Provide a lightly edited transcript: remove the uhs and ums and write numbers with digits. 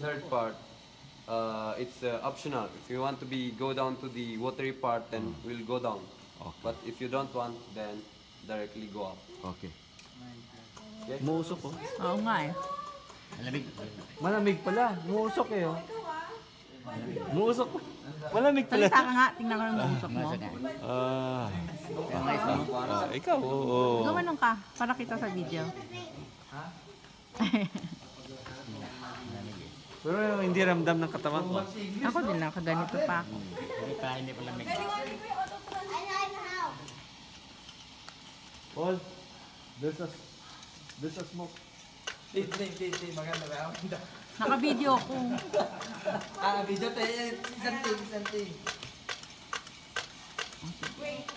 third part, it's optional. If you want to go down to the watery part, then we'll go down. Okay. But if you don't want, then directly go up. Okay. Okay? Muusok ko. Oo nga eh. Malamig pala. Muusok eh oh. Muusok. Malamig pala. Salita ka nga, tingnan ko ng usok mo. Ikaw, oo. Gumanong ka, para kita sa video. Pero hindi ramdam ng katawan ko. Ako din lang, kaganito pa ako. Hindi pa lamig. Paul, there's a smoke. Maganda ba? Naka-video ko. Video tayo. Isang ting.